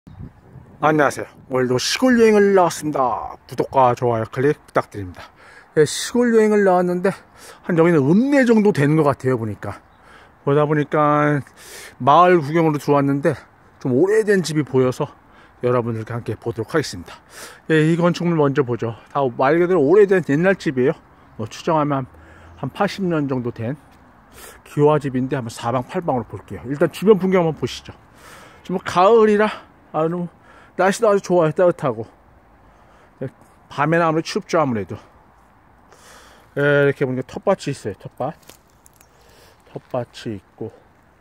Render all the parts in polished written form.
안녕하세요. 오늘도 시골 여행을 나왔습니다. 구독과 좋아요 클릭 부탁드립니다. 네, 시골 여행을 나왔는데 한 여기는 읍내 정도 되는 것 같아요. 보다 보니까 마을 구경으로 들어왔는데 좀 오래된 집이 보여서 여러분들과 함께 보도록 하겠습니다. 이 건축물 먼저 보죠. 다 말 그대로 오래된 옛날 집이에요. 추정하면 한 80년 정도 된 기와집인데 한번 사방팔방으로 볼게요. 일단 주변 풍경 한번 보시죠. 지금 가을이라 날씨도 아주 좋아요. 따뜻하고 밤에는 아무래도 춥죠. 아무래도 이렇게 보니까 텃밭이 있어요. 텃밭이 있고,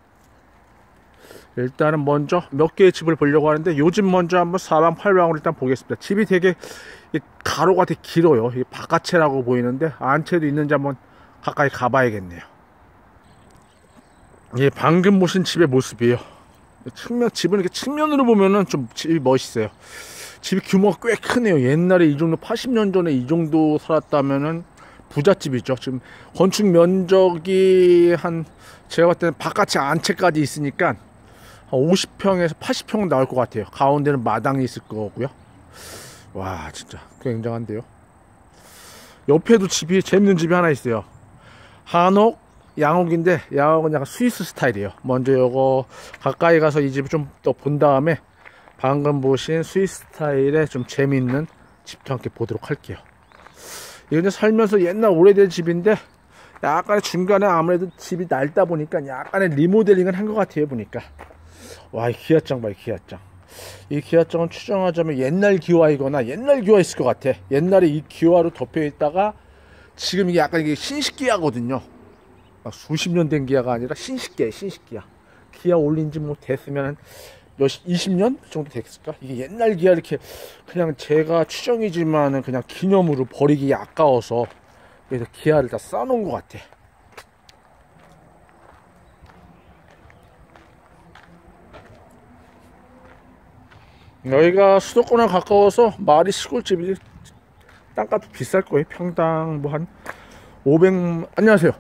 일단은 먼저 몇 개의 집을 보려고 하는데 요즘 먼저 한번 사방팔방으로 일단 보겠습니다. 집이 되게 가로가 되게 길어요. 바깥채라고 보이는데 안채도 있는지 한번 가까이 가봐야겠네요. 방금 보신 집의 모습이에요. 집은 이렇게 측면으로 보면은 좀 집이 멋있어요. 집이 규모가 꽤 크네요. 옛날에 이 정도 80년 전에 이 정도 살았다면은 부잣집이죠. 지금 건축 면적이 제가 봤을 때는 바깥에 안채까지 있으니까 한 50평에서 80평은 나올 것 같아요. 가운데는 마당이 있을 거고요. 와, 진짜 굉장한데요. 옆에도 재밌는 집이 하나 있어요. 한옥 양옥인데, 양옥은 약간 스위스 스타일이에요. 먼저 요거 가까이 가서 이 집을 좀 더 본 다음에 방금 보신 스위스 스타일의 좀 재미있는 집도 함께 보도록 할게요. 이건 살면서 옛날 오래된 집인데 약간의 중간에 아무래도 집이 낡다 보니까 약간의 리모델링을 한 것 같아요. 보니까 와, 이 기와장 봐. 이 기와장은 추정하자면 옛날 기와이거나 옛날 기와 있을 것 같아. 옛날에 이 기와로 덮여 있다가 지금 이게 약간 신식 기와거든요. 막 수십 년 된 기아가 아니라 신식 기아. 기아 올린 지 뭐 됐으면 20년 정도 됐을까? 이게 옛날 기아 이렇게 그냥 제가 추정이지만은 그냥 기념으로 버리기 아까워서 그래서 기아를 다 쌓아놓은 것 같아. 여기가 수도권에 가까워서 마을이 시골집이 땅값도 비쌀 거예요. 평당 뭐 한 500. 안녕하세요.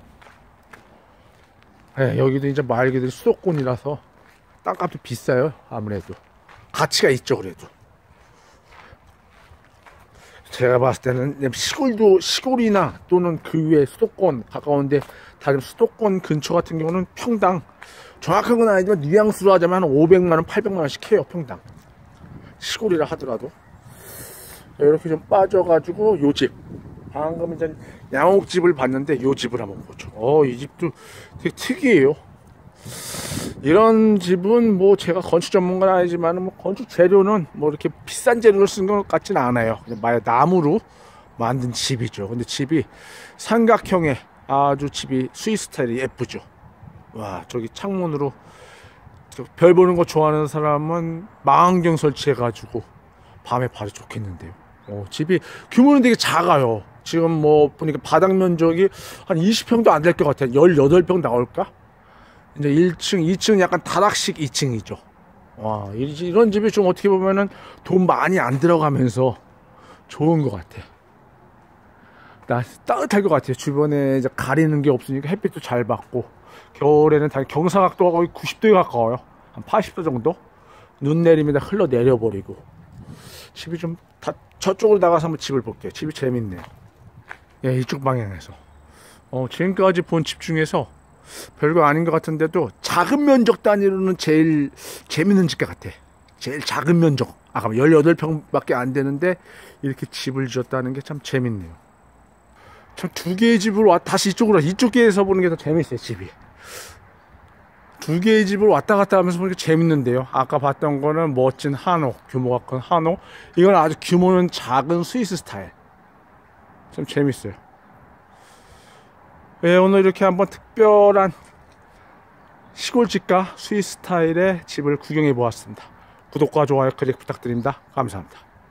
네, 여기도 이제 말 그대로 수도권이라서 땅값도 비싸요. 아무래도 가치가 있죠. 그래도 제가 봤을 때는 시골이나 또는 그 외에 수도권 가까운데 다른 수도권 근처 같은 경우는 평당, 정확한 건 아니지만 뉘앙스로 하자면 한 500만원 800만원씩 해요. 평당. 시골이라 하더라도. 이렇게 좀 빠져가지고 요 집, 방금 이제 양옥집을 봤는데 요 집을 한번 보죠. 이 집도 되게 특이해요. 이런 집은 뭐 제가 건축 전문가는 아니지만 뭐 건축 재료는 뭐 이렇게 비싼 재료를 쓴 것 같지는 않아요. 그냥 나무로 만든 집이죠. 근데 집이 삼각형의 아주 집이 스위스 스타일이 예쁘죠. 와, 저기 창문으로 별 보는 거 좋아하는 사람은 망원경 설치해가지고 밤에 봐도 좋겠는데요. 집이 규모는 되게 작아요. 지금 뭐 보니까 바닥 면적이 한 20평도 안 될 것 같아요. 18평 나올까? 이제 1층, 2층 약간 다락식 2층이죠. 와, 이런 집이 좀 어떻게 보면은 돈 많이 안 들어가면서 좋은 것 같아. 따뜻할 것 같아요. 주변에 이제 가리는 게 없으니까 햇빛도 잘 받고, 겨울에는 다 경사각도가 거의 90도에 가까워요. 한 80도 정도? 눈 내리면 다 흘러내려버리고. 집이 좀 저쪽으로 나가서 한번 집을 볼게요. 집이 재밌네요. 이쪽 방향에서. 지금까지 본 집 중에서 별거 아닌 것 같은데도 작은 면적 단위로는 제일 재밌는 집 같아. 제일 작은 면적. 아까 18평밖에 안 되는데 이렇게 집을 지었다는 게 참 재밌네요. 참 두 개의 집을 다시 이쪽에서 보는 게 더 재밌어요. 집이. 두 개의 집을 왔다 갔다 하면서 보니까 재밌는데요. 아까 봤던 거는 멋진 한옥, 규모가 큰 한옥. 이건 아주 규모는 작은 스위스 스타일. 참 재밌어요. 오늘 이렇게 한번 특별한 시골집과 스위스 스타일의 집을 구경해 보았습니다. 구독과 좋아요 클릭 부탁드립니다. 감사합니다.